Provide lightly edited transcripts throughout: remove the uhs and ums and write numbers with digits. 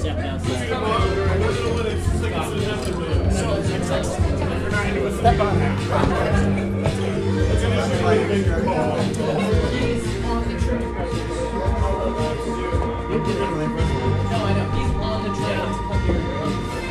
Step on that. No, I know. He's on the train to come here.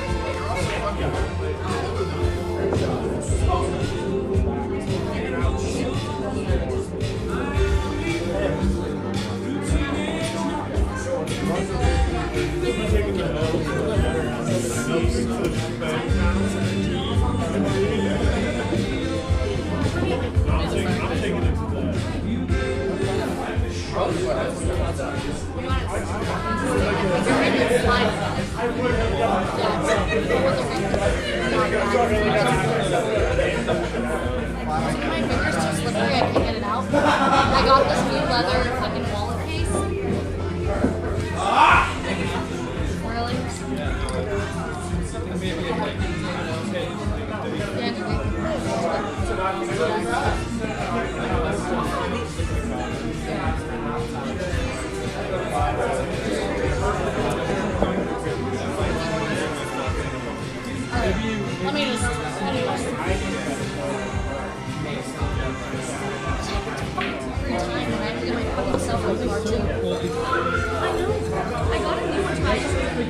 My finger's too slippery, I can't get it out. I got this new leather fucking wallet case. Really? Let me just, anyways. Free time and I have to get my fucking cell phone card too. I know. I got a new one twice.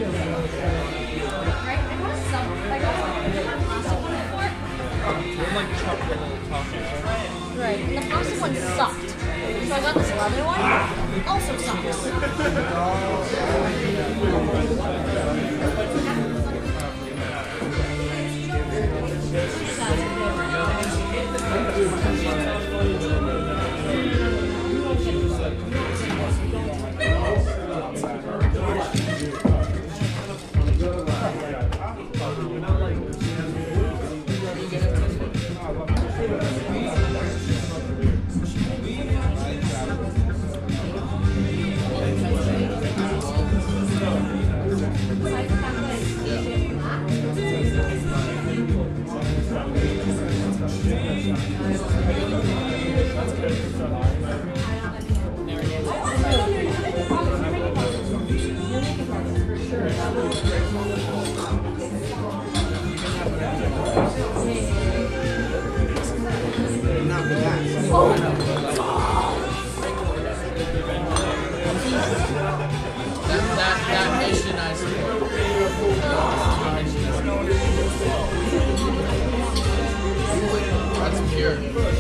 Right? I got a plastic one before. They're like chocolate little toppers. Right. And the plastic one sucked. So I got this leather one. Also That mission I support. That's pure.